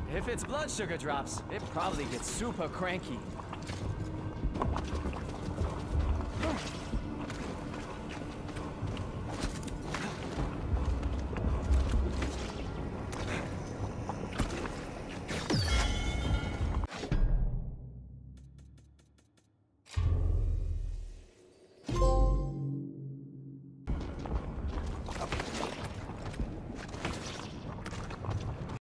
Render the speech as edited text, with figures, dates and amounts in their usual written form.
If its blood sugar drops, it probably gets super cranky.